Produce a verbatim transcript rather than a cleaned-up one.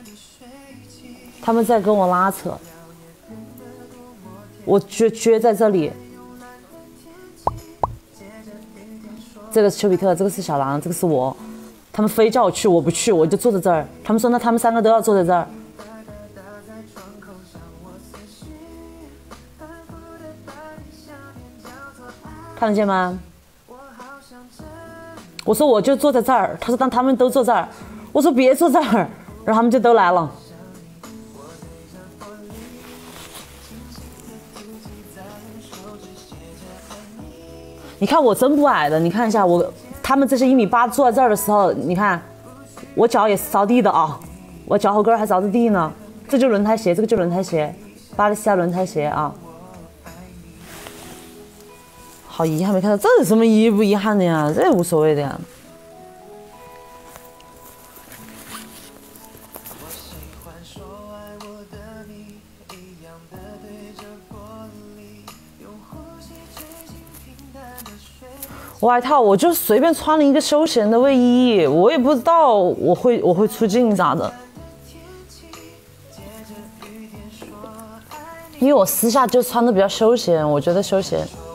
他们在跟我拉扯，我撅撅在这里。这个是丘比特，这个是小狼，这个是我。他们非叫我去，我不去，我就坐在这儿。他们说那他们三个都要坐在这儿。看得见吗？我说我就坐在这儿，他说当他们都坐这儿，我说别坐这儿，然后他们就都来了。你看我真不矮的，你看一下我，他们这些一米八坐在这儿的时候，你看我脚也是着地的啊，我脚后跟还着着地呢。这就轮胎鞋，这个就轮胎鞋，巴黎西亚轮胎鞋啊。好遗憾没看到，这有什么遗不遗憾的呀？这也无所谓的呀。外套我就随便穿了一个休闲的卫衣，我也不知道我会我会出镜啥的，因为我私下就穿的比较休闲，我觉得休闲。